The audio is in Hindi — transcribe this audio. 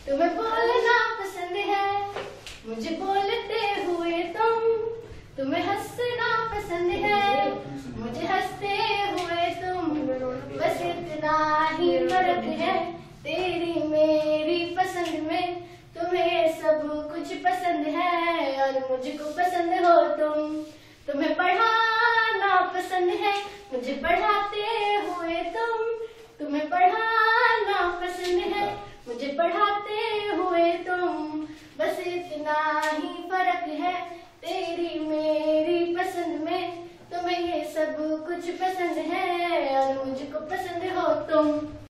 तुम्हें बोलना पसंद है, मुझे बोलते हुए तुम्हें हंसना पसंद है, मुझे हंसते हुए तुम। बस इतना ही फर्क है तेरी मेरी पसंद में, तुम्हें सब कुछ पसंद है और मुझको पसंद हो तुम। तुम्हें पढ़ाना पसंद है, मुझे पढ़ाते हुए तुम्हें पढ़ाना पसंद है, मुझे पढ़ाते हुए तुम। बस इतना ही फर्क है तेरी मेरी पसंद में, तुम्हें ये सब कुछ पसंद है और मुझको पसंद हो तुम।